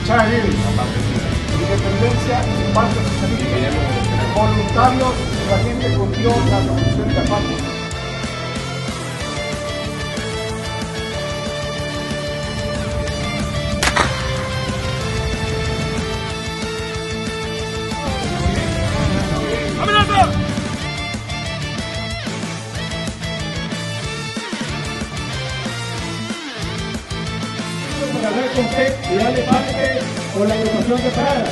Chávez, independencia y paz socialista, voluntarios de la gente con Dios, la revolución y la patria. Para hablar con usted y darle parte por la agrupación separada.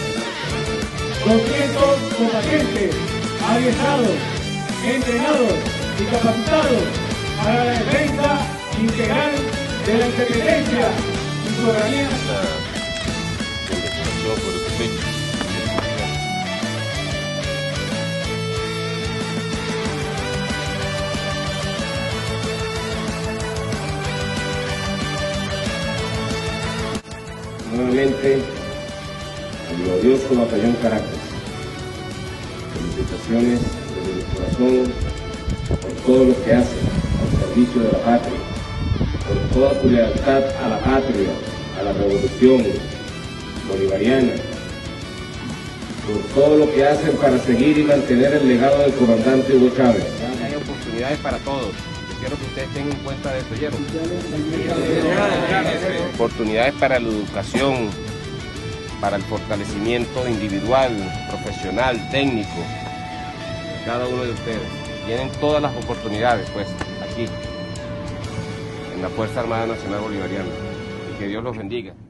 200 combatientes adiestrados, entrenados y capacitados para la defensa integral de la independencia y soberanía. Nuevamente, al glorioso batallón Caracas. Felicitaciones desde el corazón por todo lo que hacen al servicio de la patria, por toda su lealtad a la patria, a la revolución bolivariana, por todo lo que hacen para seguir y mantener el legado del comandante Hugo Chávez. Hay oportunidades para todos. Quiero que ustedes tengan en cuenta de eso, ¿oyeron? Oportunidades para la educación, para el fortalecimiento individual, profesional, técnico, cada uno de ustedes. Tienen todas las oportunidades, pues, aquí, en la Fuerza Armada Nacional Bolivariana. Y que Dios los bendiga.